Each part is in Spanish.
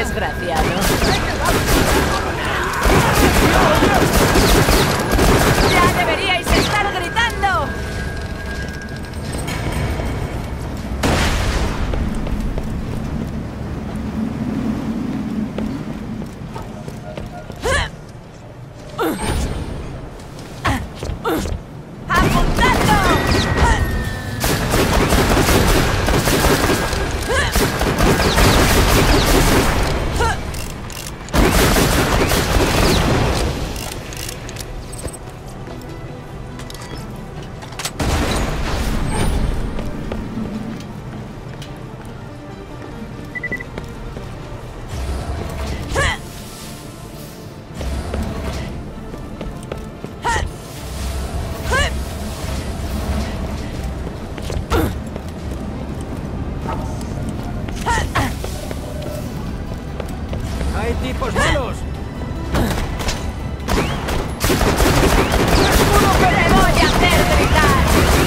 desgraciado. ¡Ya deberíais estar gritando! ¡Hay tipos malos! ¡Te voy a hacer gritar!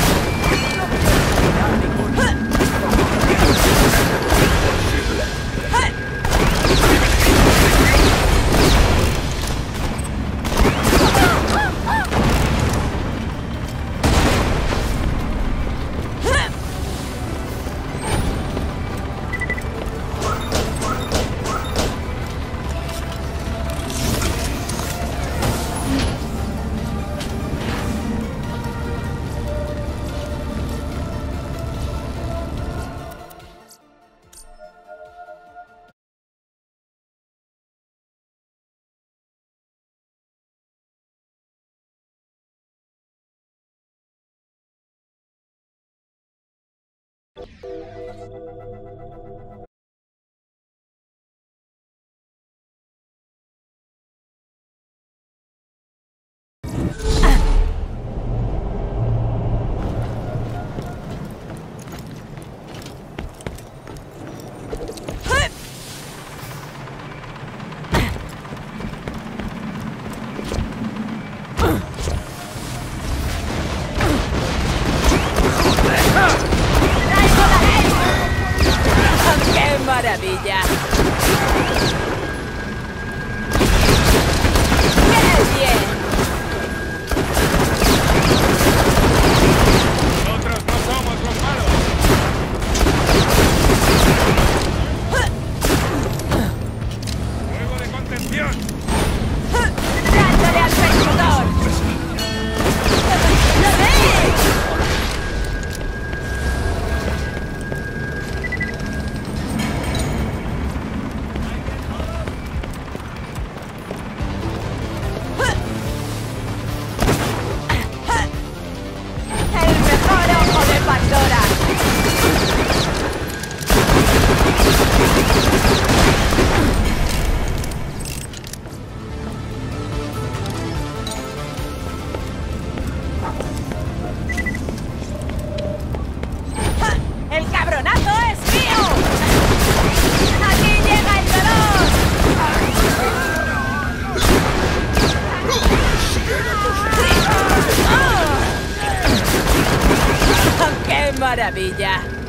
¡Qué maravilla! ¡Qué bien! Nosotros no somos los malos. ¡Juego de contención! ¡Dándole al perseguidor! ¡Lo veis! ¡El mejor ojo de Pandora! ¡El cabronazo es mío! ¡Aquí llega el dolor! ¡Oh! ¡Qué maravilla!